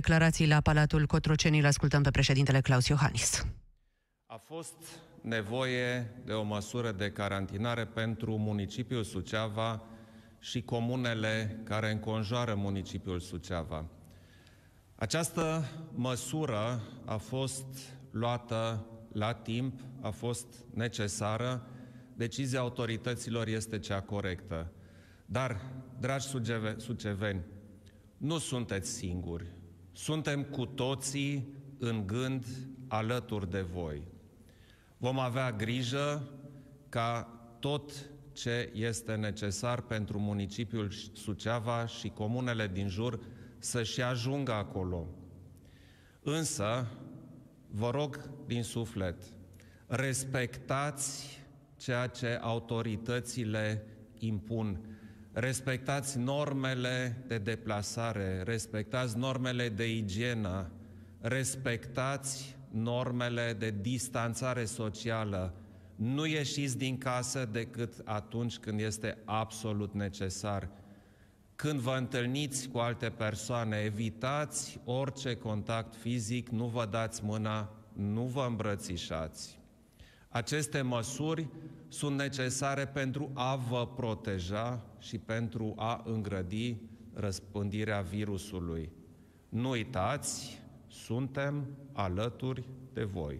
Declarații la Palatul Cotroceni, îl ascultăm pe președintele Claus Iohannis. A fost nevoie de o măsură de carantinare pentru municipiul Suceava și comunele care înconjoară municipiul Suceava. Această măsură a fost luată la timp, a fost necesară, decizia autorităților este cea corectă. Dar, dragi suceveni, nu sunteți singuri. Suntem cu toții în gând alături de voi. Vom avea grijă ca tot ce este necesar pentru municipiul Suceava și comunele din jur să-și ajungă acolo. Însă, vă rog din suflet, respectați ceea ce autoritățile impun. Respectați normele de deplasare, respectați normele de igienă, respectați normele de distanțare socială. Nu ieșiți din casă decât atunci când este absolut necesar. Când vă întâlniți cu alte persoane, evitați orice contact fizic, nu vă dați mâna, nu vă îmbrățișați. Aceste măsuri sunt necesare pentru a vă proteja și pentru a îngrădi răspândirea virusului. Nu uitați, suntem alături de voi.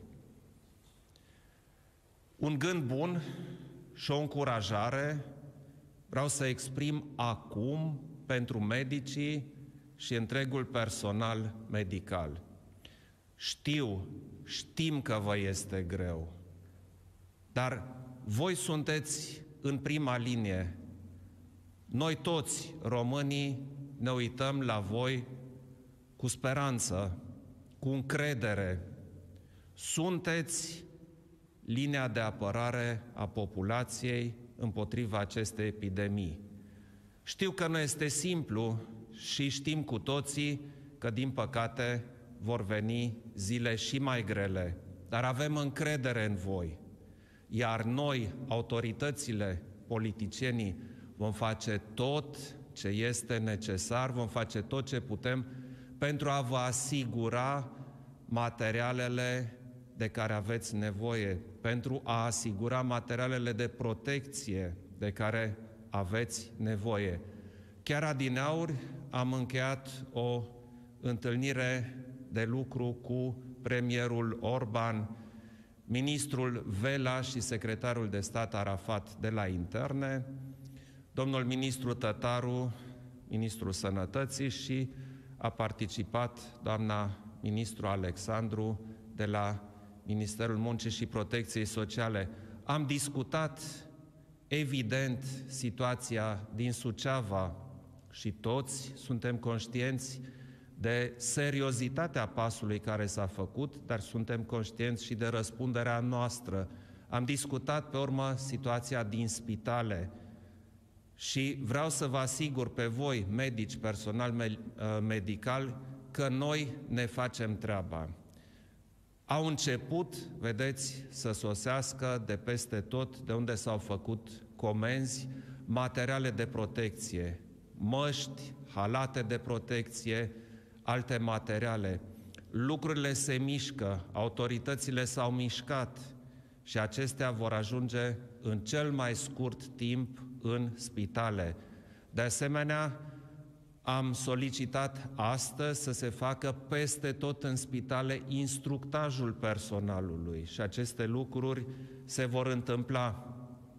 Un gând bun și o încurajare vreau să exprim acum pentru medicii și întregul personal medical. Știm că vă este greu, dar voi sunteți în prima linie. Noi toți, românii, ne uităm la voi cu speranță, cu încredere. Sunteți linia de apărare a populației împotriva acestei epidemii. Știu că nu este simplu și știm cu toții că, din păcate, vor veni zile și mai grele, dar avem încredere în voi. Iar noi, autoritățile, politicienii, vom face tot ce este necesar, vom face tot ce putem pentru a vă asigura materialele de care aveți nevoie, pentru a asigura materialele de protecție de care aveți nevoie. Chiar adineauri am încheiat o întâlnire de lucru cu premierul Orban, ministrul Vela și secretarul de stat Arafat de la Interne, domnul ministru Tătaru, ministrul Sănătății, și a participat doamna ministru Alexandru de la Ministerul Muncii și Protecției Sociale. Am discutat, evident, situația din Suceava și toți suntem conștienți de seriozitatea pasului care s-a făcut, dar suntem conștienți și de răspunderea noastră. Am discutat, pe urmă, situația din spitale și vreau să vă asigur pe voi, medici, personal medical, că noi ne facem treaba. Au început, vedeți, să sosească de peste tot, de unde s-au făcut comenzi, materiale de protecție, măști, halate de protecție, alte materiale. Lucrurile se mișcă, autoritățile s-au mișcat și acestea vor ajunge în cel mai scurt timp în spitale. De asemenea, am solicitat astăzi să se facă peste tot în spitale instructajul personalului și aceste lucruri se vor întâmpla.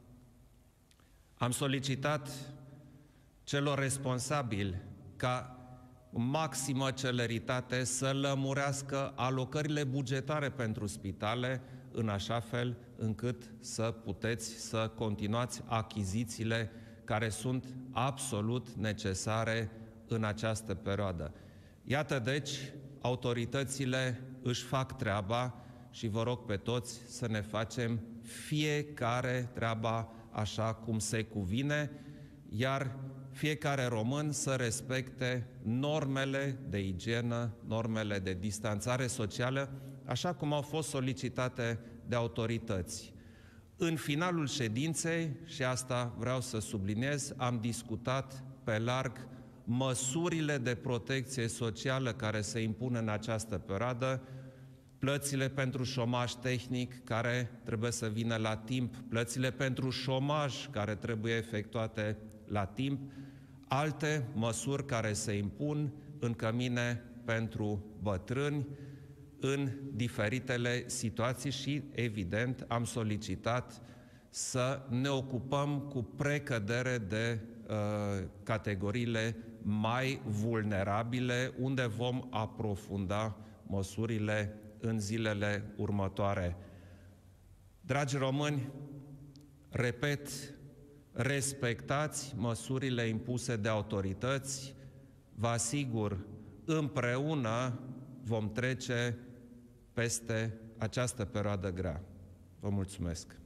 Am solicitat celor responsabili ca maximă celeritate să lămurească alocările bugetare pentru spitale în așa fel încât să puteți să continuați achizițiile care sunt absolut necesare în această perioadă. Iată deci, autoritățile își fac treaba și vă rog pe toți să ne facem fiecare treaba așa cum se cuvine, iar fiecare român să respecte normele de igienă, normele de distanțare socială, așa cum au fost solicitate de autorități. În finalul ședinței, și asta vreau să subliniez, am discutat pe larg măsurile de protecție socială care se impun în această perioadă, plățile pentru șomaj tehnic care trebuie să vină la timp, plățile pentru șomaj care trebuie efectuate la timp, alte măsuri care se impun în cămine pentru bătrâni, în diferitele situații și, evident, am solicitat să ne ocupăm cu precădere de categoriile mai vulnerabile, unde vom aprofunda măsurile în zilele următoare. Dragi români, repet, respectați măsurile impuse de autorități. Vă asigur, împreună vom trece peste această perioadă grea. Vă mulțumesc!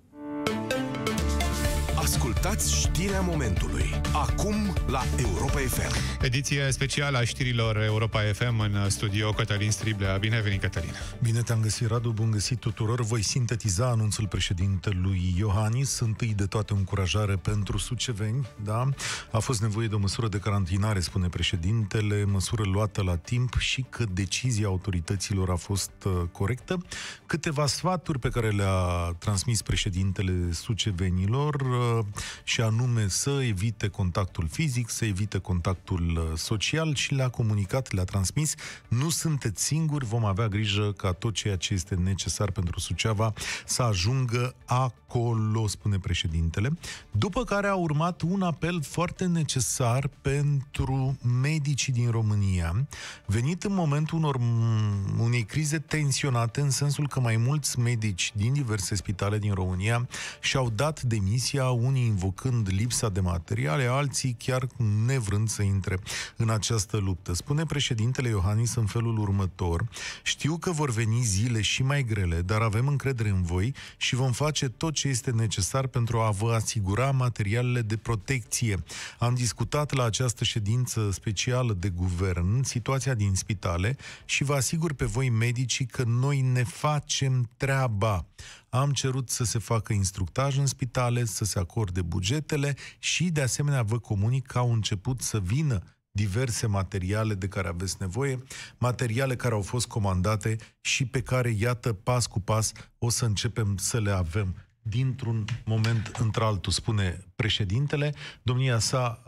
Ascultați știrea momentului. Acum la Europa FM. Ediție specială a știrilor Europa FM, în studio Cătălin Striblea. Bine ai venit, Cătălin! Bine te-am găsit, Radu, bun găsit tuturor. Voi sintetiza anunțul președintelui Iohannis. Întâi de toate, încurajare pentru suceveni, da? A fost nevoie de o măsură de carantinare, spune președintele, măsură luată la timp și că decizia autorităților a fost corectă. Câteva sfaturi pe care le-a transmis președintele sucevenilor, și anume să evite contactul fizic, să evite contactul social, și le-a comunicat, le-a transmis: nu sunteți singuri, vom avea grijă ca tot ceea ce este necesar pentru Suceava să ajungă acolo, spune președintele. După care a urmat un apel foarte necesar pentru medicii din România, venit în momentul unei crize tensionate, în sensul că mai mulți medici din diverse spitale din România și-au dat demisia, unii invocând lipsa de materiale, alții chiar nevrând să intre în această luptă. Spune președintele Iohannis în felul următor: știu că vor veni zile și mai grele, dar avem încredere în voi și vom face tot ce este necesar pentru a vă asigura materialele de protecție. Am discutat la această ședință specială de guvern situația din spitale și vă asigur pe voi, medicii, că noi ne facem treaba. Am cerut să se facă instructaj în spitale, să se acorde bugetele și, de asemenea, vă comunic că au început să vină diverse materiale de care aveți nevoie, materiale care au fost comandate și pe care, iată, pas cu pas o să începem să le avem dintr-un moment într-altul, spune președintele. Domnia sa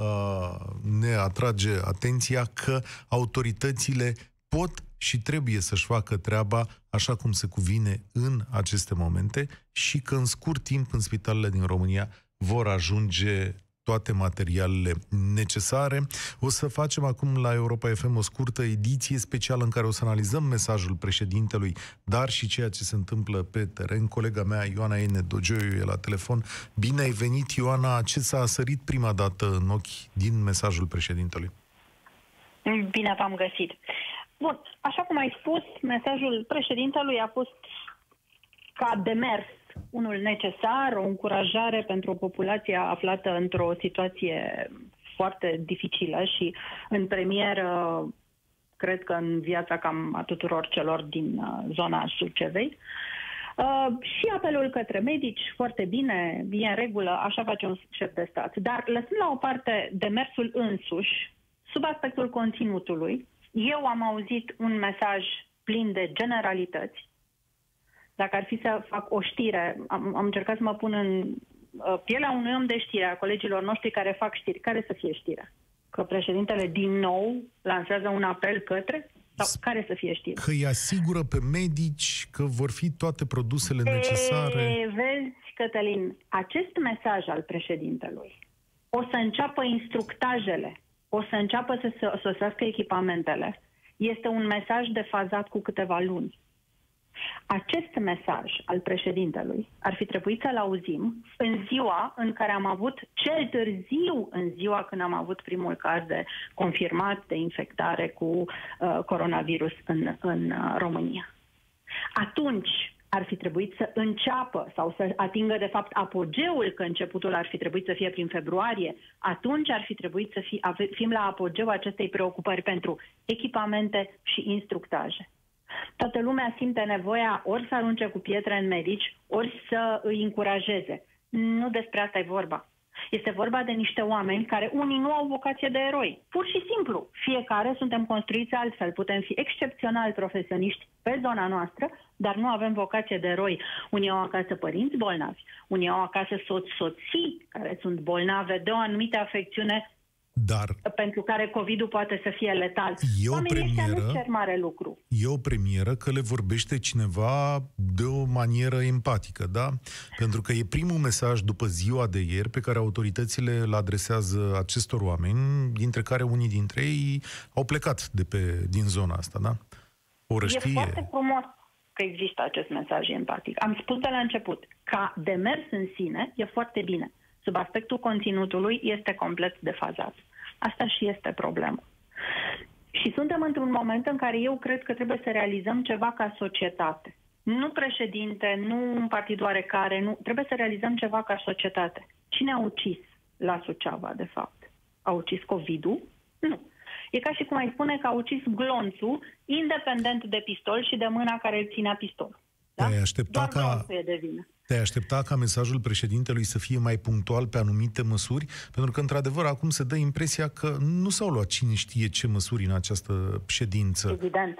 ne atrage atenția că autoritățile pot și trebuie să-și facă treaba așa cum se cuvine în aceste momente și că în scurt timp în spitalele din România vor ajunge toate materialele necesare. O să facem acum la Europa FM o scurtă ediție specială în care o să analizăm mesajul președintelui, dar și ceea ce se întâmplă pe teren. Colega mea, Ioana Ene Dogioiu, e la telefon. Bine ai venit, Ioana! Ce s-a sărit prima dată în ochi din mesajul președintelui? Bine v-am găsit! Bun, așa cum ai spus, mesajul președintelui a fost ca demers unul necesar, o încurajare pentru o populație aflată într-o situație foarte dificilă și în premieră, cred că în viața cam a tuturor celor din zona Sucevei. Și apelul către medici, foarte bine, e în regulă, așa face un șef de stat. Dar lăsând la o parte demersul însuși, sub aspectul conținutului, eu am auzit un mesaj plin de generalități. Dacă ar fi să fac o știre, am încercat să mă pun în pielea unui om de știre, a colegilor noștri care fac știri. Care să fie știrea? Că președintele din nou lansează un apel către? Sau care să fie știrea? Că îi asigură pe medici că vor fi toate produsele necesare. Vezi, Cătălin, acest mesaj al președintelui o să înceapă instructajele, o să înceapă să sosească echipamentele. Este un mesaj defazat cu câteva luni. Acest mesaj al președintelui ar fi trebuit să-l auzim în ziua în care am avut, cel târziu în ziua când am avut primul caz de confirmat de infectare cu coronavirus în România. Atunci ar fi trebuit să înceapă sau să atingă de fapt apogeul, că începutul ar fi trebuit să fie prin februarie. Atunci ar fi trebuit să fim la apogeu acestei preocupări pentru echipamente și instructaje. Toată lumea simte nevoia ori să arunce cu pietre în medici, ori să îi încurajeze. Nu despre asta e vorba. Este vorba de niște oameni care unii nu au vocație de eroi. Pur și simplu, fiecare suntem construiți altfel. Putem fi excepționali profesioniști pe zona noastră, dar nu avem vocație de eroi. Unii au acasă părinți bolnavi, unii au acasă soții care sunt bolnave de o anumită afecțiune, dar pentru care COVID-ul poate să fie letal. Oamenii ăștia nu cer mare lucru. E o premieră că le vorbește cineva de o manieră empatică, da? Pentru că e primul mesaj după ziua de ieri pe care autoritățile îl adresează acestor oameni, dintre care unii dintre ei au plecat din zona asta, da? O răștie. E foarte frumos că există acest mesaj empatic. Am spus de la început, ca demers în sine e foarte bine. Sub aspectul conținutului este complet defazat. Asta și este problema. Și suntem într-un moment în care eu cred că trebuie să realizăm ceva ca societate. Nu președinte, nu un partid oarecare, nu. Trebuie să realizăm ceva ca societate. Cine a ucis la Suceava, de fapt? A ucis COVID-ul? Nu. E ca și cum ai spune că a ucis glonțul, independent de pistol și de mâna care îl ținea pistolul. Da? Te-ai aștepta ca mesajul președintelui să fie mai punctual pe anumite măsuri? Pentru că, într-adevăr, acum se dă impresia că nu s-au luat cine știe ce măsuri în această ședință. Evident.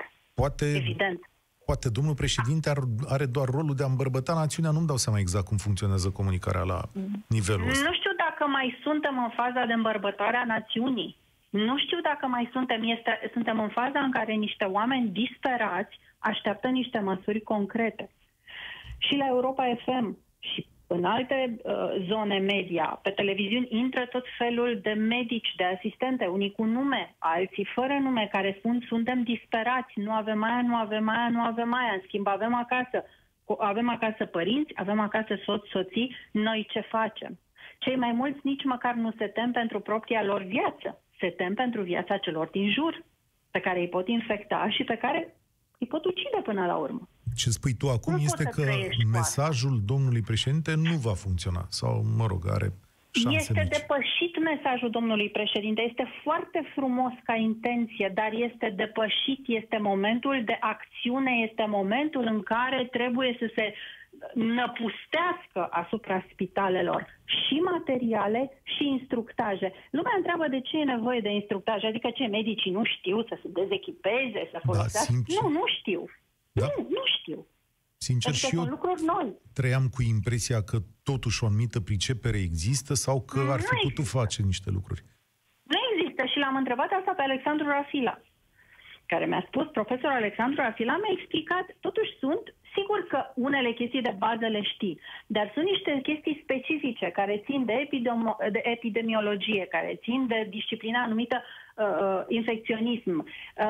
Poate domnul președinte are doar rolul de a îmbărbăta națiunea. Nu-mi dau seama exact cum funcționează comunicarea la nivelul ăsta. Nu știu dacă mai suntem în faza de îmbărbătare a națiunii. Nu știu dacă mai suntem în faza în care niște oameni disperați așteaptă niște măsuri concrete. Și la Europa FM și în alte zone media, pe televiziuni, intră tot felul de medici, de asistente, unii cu nume, alții fără nume, care spun suntem disperați, nu avem aia, nu avem aia, nu avem aia, în schimb avem acasă părinți, avem acasă soții, noi ce facem? Cei mai mulți nici măcar nu se tem pentru propria lor viață, se tem pentru viața celor din jur, pe care îi pot infecta și pe care îi pot ucide până la urmă. Ce spui tu acum este că mesajul domnului președinte nu va funcționa. Sau, mă rog, are șanse Este mici. depășit mesajul domnului președinte. Este foarte frumos ca intenție, dar este depășit. Este momentul de acțiune, este momentul în care trebuie să se năpustească asupra spitalelor și materiale și instructaje. Lumea întreabă de ce e nevoie de instructaje, adică ce, medicii nu știu să se dezechipeze, să folosească? Nu știu. Da. Nu știu. Sincer, și eu trăiam cu impresia că totuși o anumită pricepere există sau că ar fi putut face niște lucruri. Nu există și l-am întrebat asta pe Alexandru Rafila, care mi-a spus, profesorul Alexandru Rafila mi-a explicat, totuși sigur că unele chestii de bază le știi, dar sunt niște chestii specifice care țin de epidemiologie, care țin de disciplina anumită infecționism.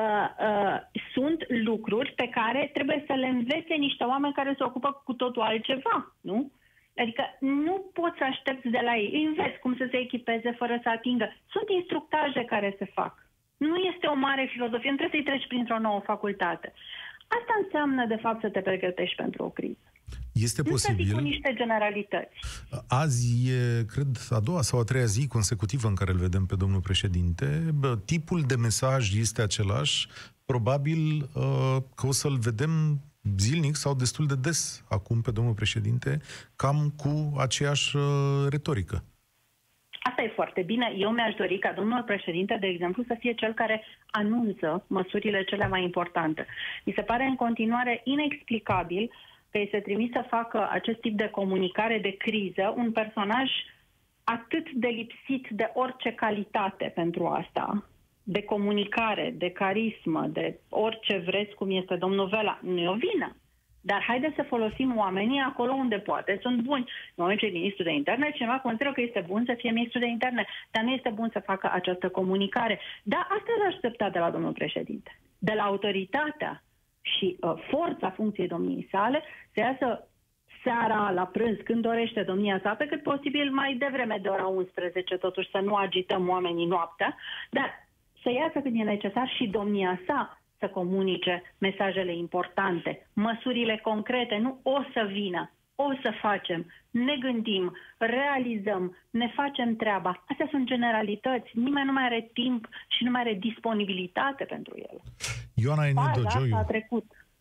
Sunt lucruri pe care trebuie să le învețe niște oameni care se ocupă cu totul altceva, nu? Adică nu poți să aștepți de la ei. Îi înveți cum să se echipeze fără să atingă. Sunt instructaje care se fac. Nu este o mare filozofie, nu trebuie să-i treci printr-o nouă facultate. Asta înseamnă, de fapt, să te pregătești pentru o criză. Este posibil. Nu cu niște generalități. Azi e, cred, a doua sau a treia zi consecutivă în care îl vedem pe domnul președinte. Tipul de mesaj este același. Probabil că o să-l vedem zilnic sau destul de des acum pe domnul președinte, cam cu aceeași retorică. Asta e foarte bine. Eu mi-aș dori ca domnul președinte, de exemplu, să fie cel care anunță măsurile cele mai importante. Mi se pare în continuare inexplicabil că îi se trimis să facă acest tip de comunicare de criză un personaj atât de lipsit de orice calitate pentru asta, de comunicare, de carismă, de orice vreți, cum este domnul Vela. Nu e o vină. Dar haideți să folosim oamenii acolo unde poate. Sunt buni. În momentul ce ministru de interne, cineva consideră că este bun să fie ministru de interne, dar nu este bun să facă această comunicare. Dar asta l-aș aștepta de la domnul președinte. De la autoritatea și forța funcției domniei sale să iasă seara, la prânz, când dorește domnia sa, pe cât posibil mai devreme de ora 11, totuși să nu agităm oamenii noaptea, dar să iasă când e necesar și domnia sa să comunice mesajele importante, măsurile concrete, nu o să vină, o să facem, ne gândim, realizăm, ne facem treaba. Astea sunt generalități, nimeni nu mai are timp și nu mai are disponibilitate pentru ele. Ioana Enedo Gioiu,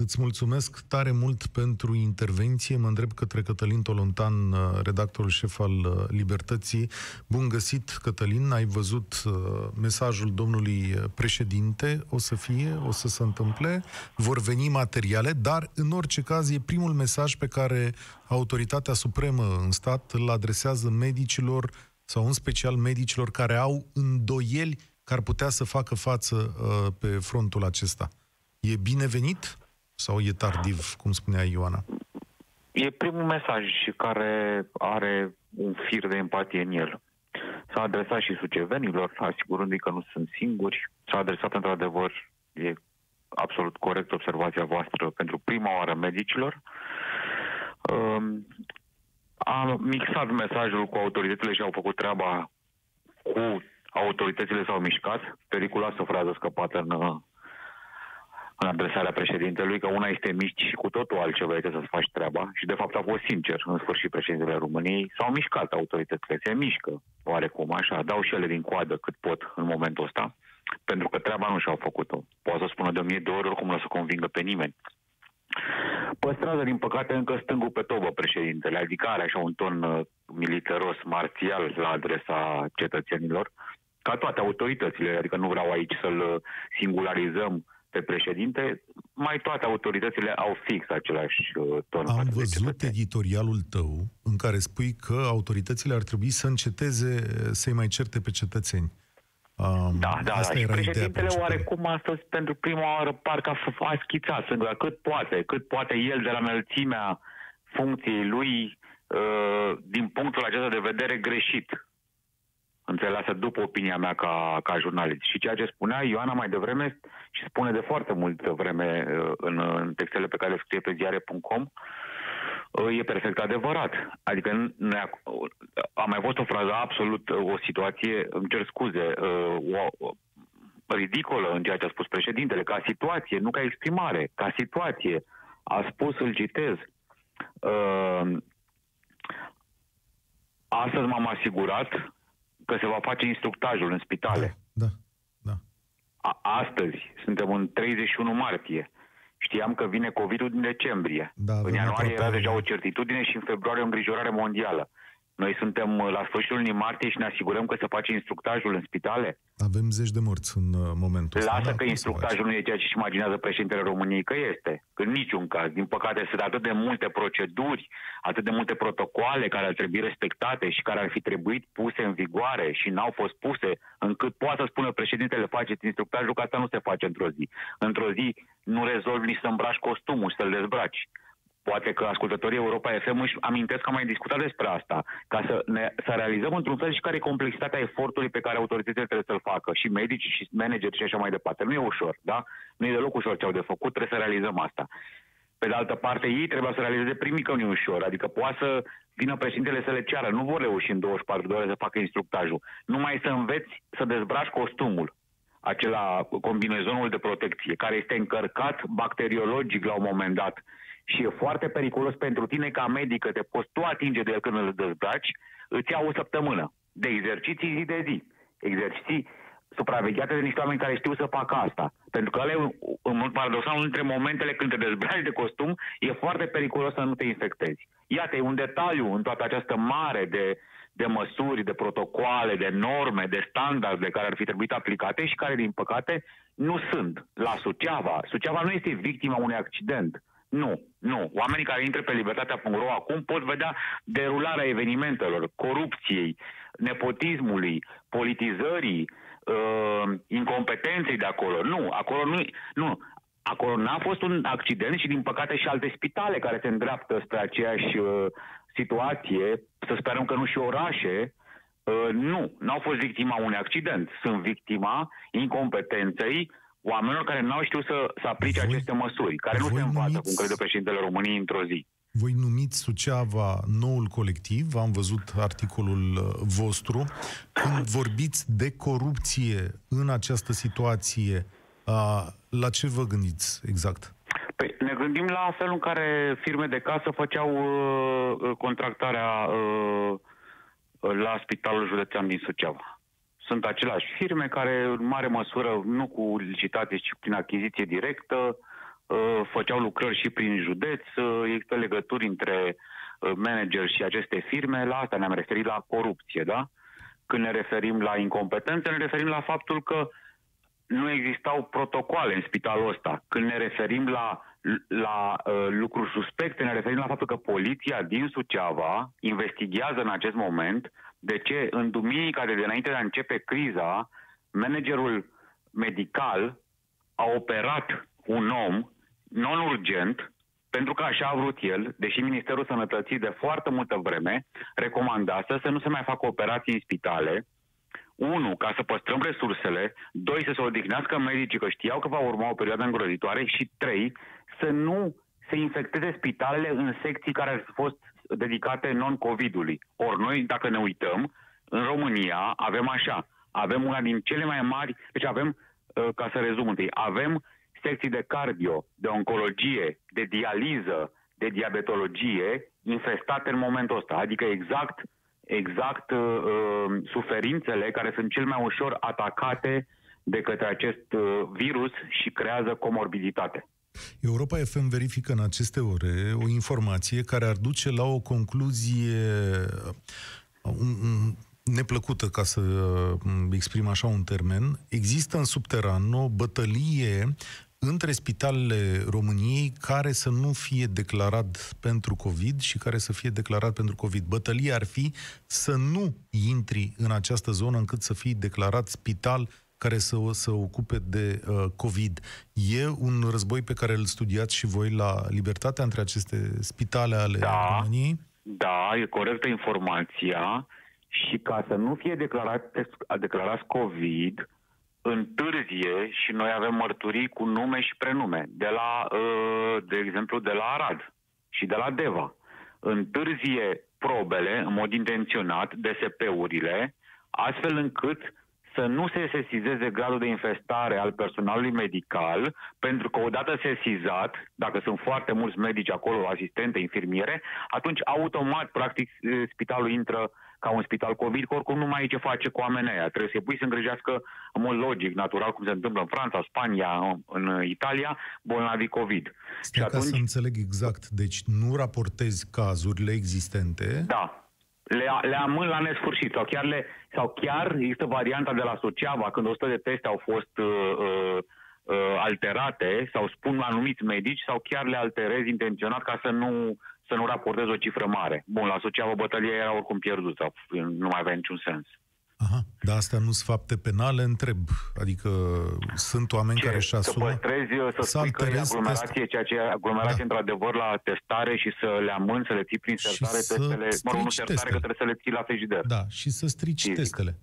Îți mulțumesc tare mult pentru intervenție. Mă îndrept către Cătălin Tolontan, redactorul șef al Libertății. Bun găsit, Cătălin. Ai văzut mesajul domnului președinte. O să se întâmple. Vor veni materiale, dar în orice caz e primul mesaj pe care Autoritatea Supremă în stat îl adresează medicilor sau în special medicilor care au îndoieli că ar putea să facă față pe frontul acesta. E binevenit? Sau e tardiv, cum spunea Ioana? E primul mesaj care are un fir de empatie în el. S-a adresat și sucevenilor, asigurându-i că nu sunt singuri. S-a adresat, într-adevăr, e absolut corect observația voastră, pentru prima oară medicilor. A mixat mesajul cu autoritățile și au făcut treaba cu autoritățile s-au mișcat. Periculoasă frază scăpată în adresarea președintelui, că una este miști și cu totul altceva este să-ți faci treaba. Și de fapt a fost sincer, în sfârșit, președintele României. S-au mișcat autoritățile, se mișcă oarecum așa, dau și ele din coadă cât pot în momentul ăsta, pentru că treaba nu și-au făcut-o. Poate să spună de 1000 de ori, oricum nu o să convingă pe nimeni. Păstrează, din păcate, încă stângul pe tobă președintele, adică are așa un ton militaros, marțial la adresa cetățenilor, ca toate autoritățile, adică nu vreau aici să-l singularizăm pe președinte, mai toate autoritățile au fix același ton. Am văzut editorialul tău în care spui că autoritățile ar trebui să înceteze să-i mai certe pe cetățeni. Da. Și președintele oarecum astăzi, pentru prima oară, parcă a schițat sângura cât poate el de la înălțimea funcției lui, din punctul acesta de vedere greșit. Înțeleasă după opinia mea ca jurnalist. Și ceea ce spunea Ioana mai devreme și spune de foarte multă vreme în textele pe care le scrie pe ziare.com, e perfect adevărat. Adică a mai fost o frază absolut, o situație, îmi cer scuze, ridicolă în ceea ce a spus președintele, ca situație, nu ca exprimare, ca situație. A spus, îl citez, astăzi m-am asigurat că se va face instructajul în spitale. Da. Astăzi, suntem în 31 martie. Știam că vine COVID-ul din decembrie. În ianuarie era deja o certitudine și în februarie o îngrijorare mondială. Noi suntem la sfârșitul lunii martie și ne asigurăm că se face instructajul în spitale? Avem 10 de morți în momentul ăsta. Lasă că instructajul nu e ceea ce își imaginează președintele României că este. În niciun caz. Din păcate sunt atât de multe proceduri, atât de multe protocoale care ar trebui respectate și care ar fi trebuit puse în vigoare și n-au fost puse, încât poate să spună președintele faceți instructajul, că asta nu se face într-o zi. Într-o zi nu rezolvi nici să îmbraci costumul și să-l dezbraci. Poate că ascultătorii Europa FM își amintesc că am mai discutat despre asta, ca să realizăm într-un fel și care e complexitatea efortului pe care autoritățile trebuie să-l facă, și medici, și manageri și așa mai departe. Nu e ușor, da? Nu e deloc ușor ce au de făcut, trebuie să realizăm asta. Pe de altă parte, ei trebuie să realizeze primii că nu e ușor, adică poate să vină președintele să le ceară, nu vor reuși în 24 de ore să facă instructajul. Numai să înveți să dezbraci costumul, acela combinezonul de protecție, care este încărcat bacteriologic la un moment dat. Și e foarte periculos pentru tine ca medic, că te poți tu atinge de el când îl dezbraci, îți ia o săptămână de exerciții zi de zi. Exerciții supravegheate de niște oameni care știu să facă asta. Pentru că ăla e, în mod paradoxal, unul dintre momentele când te dezbraci de costum, e foarte periculos să nu te infectezi. Iată, e un detaliu în toată această mare de măsuri, de protocoale, de norme, de standarde care ar fi trebuit aplicate și care, din păcate, nu sunt. La Suceava. Suceava nu este victima unui accident. Nu. Oamenii care intră pe libertatea.ro acum pot vedea derularea evenimentelor, corupției, nepotismului, politizării, incompetenței de acolo. Acolo n-a fost un accident și, din păcate, și alte spitale care se îndreaptă spre aceeași situație, să sperăm că nu și orașe, n-au fost victima unui accident. Sunt victima incompetenței oamenilor care n-au știut să aplice aceste măsuri, care nu se învață, cum crede președintele României, într-o zi. Voi numiți Suceava noul colectiv, am văzut articolul vostru. Când vorbiți de corupție în această situație, la ce vă gândiți exact? Păi, ne gândim la felul în care firme de casă făceau contractarea la Spitalul Județean din Suceava. Sunt aceleași firme care, în mare măsură, nu cu licitație, ci prin achiziție directă, făceau lucrări și prin județ, există legături între manageri și aceste firme, la asta ne-am referit, la corupție, da? Când ne referim la incompetență, ne referim la faptul că nu existau protocoale în spitalul ăsta. Când ne referim la lucruri suspecte, ne referim la faptul că poliția din Suceava investigează în acest moment de ce în duminica de dinainte de a începe criza, managerul medical a operat un om non-urgent, pentru că așa a vrut el, deși Ministerul Sănătății de foarte multă vreme recomandase să nu se mai facă operații în spitale. 1, ca să păstrăm resursele, 2, să se odihnească medicii, că știau că va urma o perioadă îngrozitoare, și 3, să nu se infecteze spitalele în secții care au fost dedicate non-COVID-ului. Ori noi, dacă ne uităm, în România avem așa, avem una din cele mai mari, deci avem, ca să rezum întâi, avem secții de cardio, de oncologie, de dializă, de diabetologie infestate în momentul ăsta, adică exact suferințele care sunt cel mai ușor atacate de către acest virus și creează comorbiditate. Europa FM verifică în aceste ore o informație care ar duce la o concluzie neplăcută, ca să exprim așa un termen. Există în subteran o bătălie între spitalele României care să nu fie declarat pentru COVID și care să fie declarat pentru COVID. Bătălia ar fi să nu intri în această zonă încât să fii declarat spital care să se ocupe de COVID. E un război pe care îl studiați și voi la Libertatea între aceste spitale ale României? Da, e corectă informația și ca să nu fie declarați COVID, întârzie, și noi avem mărturii cu nume și prenume, de exemplu, de la Arad și de la Deva. Întârzie probele, în mod intenționat, DSP-urile, astfel încât să nu se sesizeze gradul de infestare al personalului medical, pentru că odată sesizat, dacă sunt foarte mulți medici acolo, asistente, infirmiere, atunci automat, practic, spitalul intră ca un spital COVID, că oricum nu mai e ce face cu oamenii aia. Trebuie să-i pui să îngrijească în mod logic, natural, cum se întâmplă în Franța, Spania, în Italia, bolnavii COVID. Stai, ca să înțeleg exact, deci nu raportezi cazurile existente? Da. Le amân la nesfârșit. Sau chiar există varianta de la Suceava, când 100 de teste au fost alterate, sau spun anumiți medici, sau chiar le alterezi intenționat ca să nu raportezi o cifră mare. Bun, la Suceava bătălia era oricum pierdută, nu mai avea niciun sens. Aha, dar astea nu sunt fapte penale, întreb. Adică sunt oameni care își asumă... Să spui că e aglomerație, ceea ce e aglomerație într-adevăr la testare și să le amâni, să le ții prin sertare testele... nu sertare, că trebuie să le ții la frigider. Da, și să strici testele.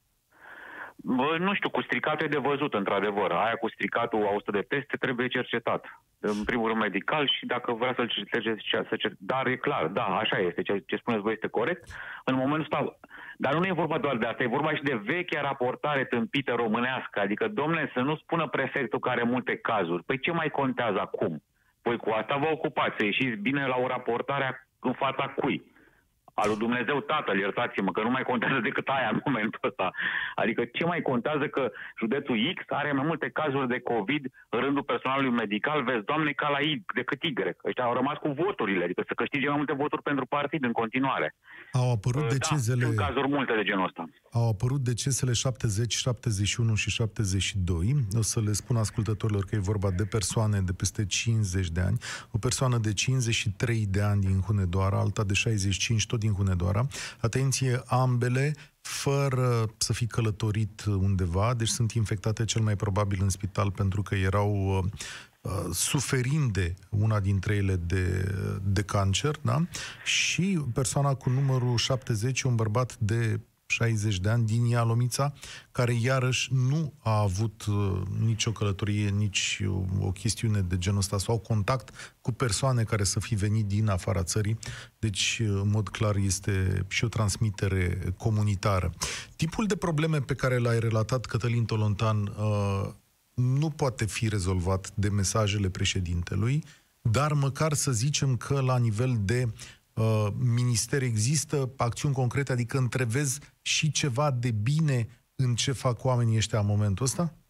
Nu știu, cu stricatul e de văzut, într-adevăr. Aia cu stricatul a 100 de teste trebuie cercetat. În primul rând medical și dacă vrea să-l cerceteze, dar e clar, da, așa este. Ce spuneți voi este corect. În momentul ăsta, dar nu e vorba doar de asta, e vorba și de vechea raportare tâmpită românească. Adică, domnule, să nu spună prefectul că are multe cazuri. Păi ce mai contează acum? Păi cu asta vă ocupați, să ieșiți bine la o raportare în fața cui? Al lui Dumnezeu Tatăl, iertați-mă, că nu mai contează decât aia în momentul ăsta. Adică ce mai contează că județul X are mai multe cazuri de COVID în rândul personalului medical, vezi, Doamne, ca la Y decât Y. Ăștia au rămas cu voturile, adică să câștige mai multe voturi pentru partid în continuare. Au apărut decesele... Da, sunt cazuri multe de genul ăsta. Au apărut decesele 70, 71 și 72. O să le spun ascultătorilor că e vorba de persoane de peste 50 de ani. O persoană de 53 de ani din Hunedoara, alta de 65 tot din Hunedoara. Atenție, ambele fără să fi călătorit undeva, deci sunt infectate cel mai probabil în spital pentru că erau suferinde una dintre ele de cancer, da? Și persoana cu numărul 70, un bărbat de 60 de ani din Ialomița, care iarăși nu a avut nicio călătorie, nici o chestiune de genul ăsta sau contact cu persoane care să fi venit din afara țării. Deci, în mod clar, este și o transmitere comunitară. Tipul de probleme pe care l-ai relatat, Cătălin Tolontan, nu poate fi rezolvat de mesajele președintelui, dar măcar să zicem că la nivel de minister există acțiuni concrete, adică întrevezi și ceva de bine în ce fac oamenii ăștia în momentul ăsta?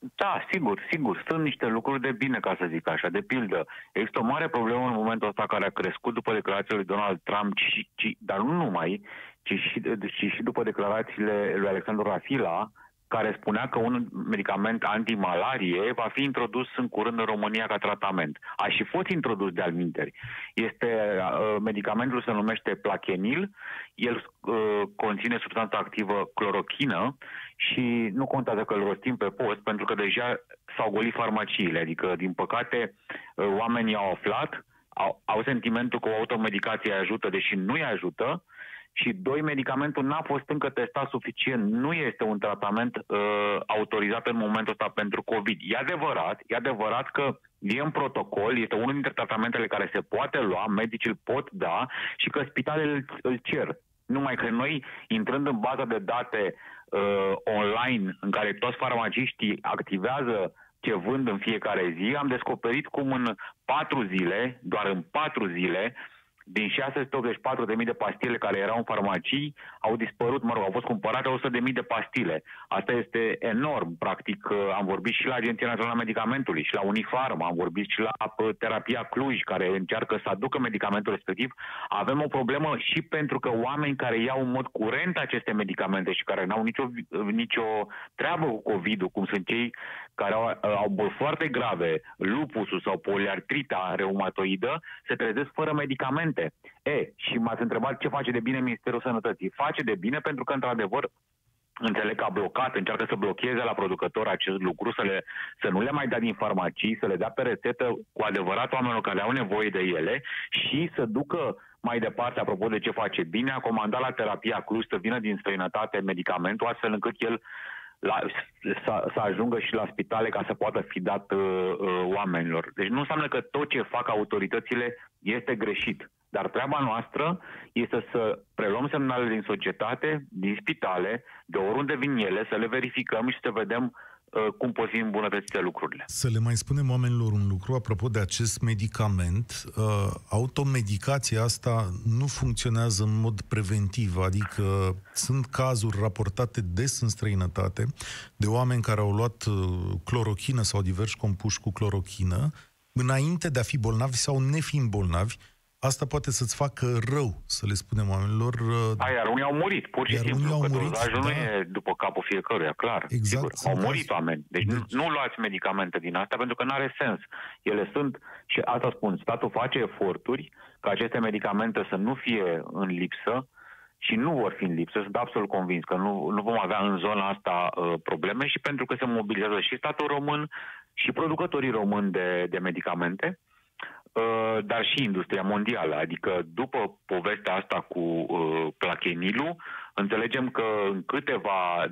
Da, sigur. Sunt niște lucruri de bine, ca să zic așa. De pildă, există o mare problemă în momentul ăsta care a crescut după declarațiile lui Donald Trump, dar nu numai, ci și după declarațiile lui Alexandru Rafila, care spunea că un medicament antimalarie va fi introdus în curând în România ca tratament. A și fost introdus de alminteri. Medicamentul se numește Plaquenil, el conține substanța activă clorochină și nu contează că îl rostim pe post, pentru că deja s-au golit farmaciile. Adică, din păcate, oamenii au aflat, au sentimentul că o automedicație ajută, deși nu îi ajută. Și doi, medicamentul n-a fost încă testat suficient. Nu este un tratament autorizat în momentul ăsta pentru COVID. E adevărat că e în protocol, este unul dintre tratamentele care se poate lua, medicii îl pot da și că spitalele îl cer. Numai că noi, intrând în baza de date online, în care toți farmaciștii activează ce vând în fiecare zi, am descoperit cum în 4 zile, doar în 4 zile, din 684.000 de pastile care erau în farmacii, au dispărut, au fost cumpărate 100.000 de pastile. Asta este enorm. Practic, am vorbit și la Agenția Națională a Medicamentului, și la Unifarm, am vorbit și la Terapia Cluj, care încearcă să aducă medicamentul respectiv. Avem o problemă și pentru că oameni care iau în mod curent aceste medicamente și care n-au nicio treabă cu COVID-ul, cum sunt cei care au boli foarte grave, lupusul sau poliartrita reumatoidă, se trezesc fără medicamente. Și m-ați întrebat ce face de bine Ministerul Sănătății. Face de bine pentru că, într-adevăr, înțeleg că a blocat, încearcă să blocheze la producător acest lucru, să nu le mai dea din farmacii, să le dea pe rețetă cu adevărat oamenilor care au nevoie de ele și să ducă mai departe, apropo de ce face bine, a comandat la Terapia Cluj să vină din străinătate medicamentul, astfel încât el să ajungă și la spitale ca să poată fi dat oamenilor. Deci nu înseamnă că tot ce fac autoritățile este greșit. Dar treaba noastră este să preluăm semnalele din societate, din spitale, de oriunde vin ele, să le verificăm și să vedem cum pot fi îmbunătățite lucrurile. Să le mai spunem oamenilor un lucru apropo de acest medicament. Automedicația asta nu funcționează în mod preventiv, adică sunt cazuri raportate des în străinătate de oameni care au luat clorochină sau diversi compuși cu clorochină înainte de a fi bolnavi sau nefiind bolnavi. Asta poate să-ți facă rău, să le spunem oamenilor. Iar unii au murit, pur și simplu, că dozajul nu e după capul fiecăruia, clar. Exact. Sigur. Au murit oameni. Deci nu luați medicamente din astea, pentru că nu are sens. Ele sunt, și asta spun, statul face eforturi ca aceste medicamente să nu fie în lipsă și nu vor fi în lipsă. Sunt absolut convins că nu vom avea în zona asta probleme și pentru că se mobilizează și statul român și producătorii români de medicamente, dar și industria mondială. Adică după povestea asta cu Plaquenilul, înțelegem că în câteva,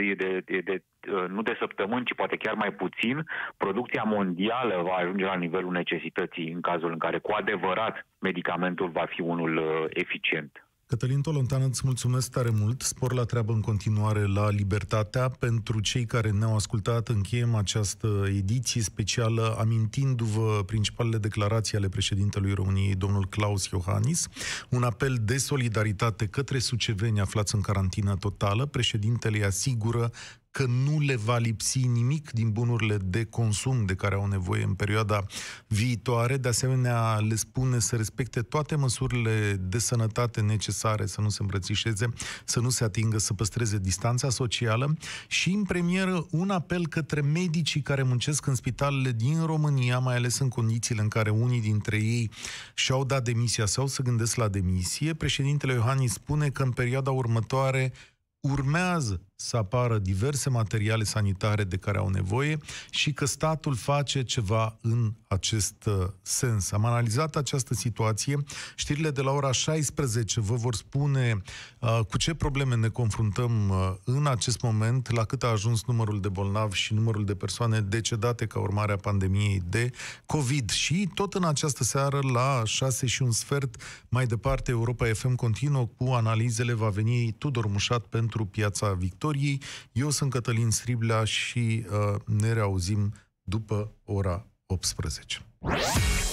nu de săptămâni, ci poate chiar mai puțin, producția mondială va ajunge la nivelul necesității în cazul în care cu adevărat medicamentul va fi unul eficient. Cătălin Tolontan, îți mulțumesc tare mult. Spor la treabă în continuare la Libertatea. Pentru cei care ne-au ascultat, încheiem această ediție specială amintindu-vă principalele declarații ale președintelui României, domnul Klaus Iohannis. Un apel de solidaritate către suceveni aflați în carantină totală. Președintele îi asigură că nu le va lipsi nimic din bunurile de consum de care au nevoie în perioada viitoare. De asemenea, le spune să respecte toate măsurile de sănătate necesare, să nu se îmbrățișeze, să nu se atingă, să păstreze distanța socială și, în premieră, un apel către medicii care muncesc în spitalele din România, mai ales în condițiile în care unii dintre ei și-au dat demisia sau se gândesc la demisie. Președintele Iohannis spune că în perioada următoare urmează să apară diverse materiale sanitare de care au nevoie și că statul face ceva în acest sens. Am analizat această situație. Știrile de la ora 16 vă vor spune cu ce probleme ne confruntăm în acest moment, la cât a ajuns numărul de bolnavi și numărul de persoane decedate ca urmare a pandemiei de COVID. Și tot în această seară, la 6:15, mai departe, Europa FM continuă cu analizele. Va veni Tudor Mușat pentru Piața Victoriei. Eu sunt Cătălin Striblea și ne reauzim după ora 18.